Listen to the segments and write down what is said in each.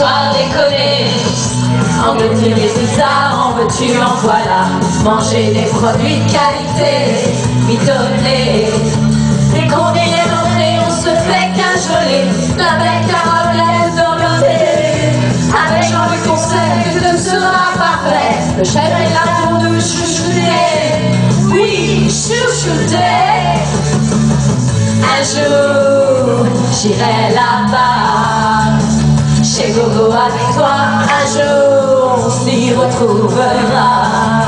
Soir déconné, en veux-tu des pizzas, en veux-tu, en voilà. Manger des produits de qualité, mitonner. Dès qu'on y est rentré, on se fait cajoler. La belle Caroline dormité. Avec Jean-Luc conseil que ce sera parfait. Le chef est là pour nous chouchouter. Oui, chouchouter. Un jour, j'irai là-bas. Chez Gogo avec toi, un jour on s'y retrouvera.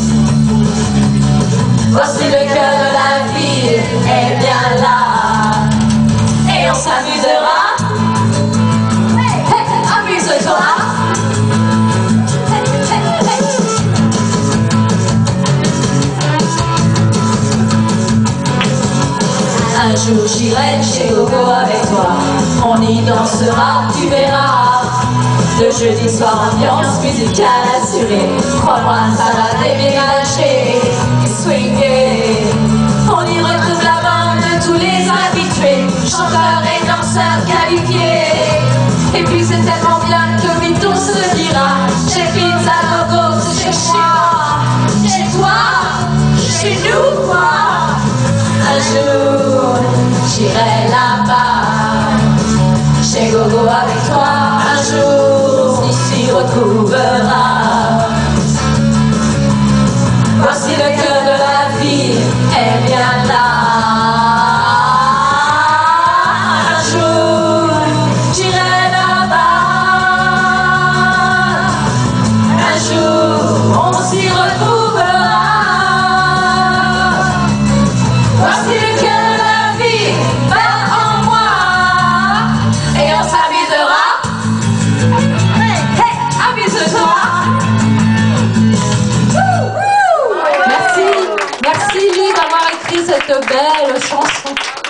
Voici le cœur de la ville, est bien là. Et on s'amusera. Hey, hey, amuse-toi. Hey, hey, hey. Un jour j'irai chez Gogo avec toi. On y dansera, tu verras. Le jeudi soir, ambiance musicale assurée. Crois-moi, ça va déménager et swinguer. On y retrouve la bande de tous les habitués, chanteurs et danseurs qualifiés. Et puis c'est tellement bien que vite on se dira: chez Pizza Gogo, c'est chez moi, chez toi, chez nous, quoi. Un jour, j'irai là-bas, chez Gogo avec toi. Un jour, on s'y retrouvera. Voici le cœur de la ville, est bien là. Un jour, j'irai là-bas. Un jour, on s'y retrouvera. Voici le cœur de la ville, bat en moi. Et on s'amusera. Hey, hey, amuse-toi. Merci Lee d'avoir écrit cette belle chanson.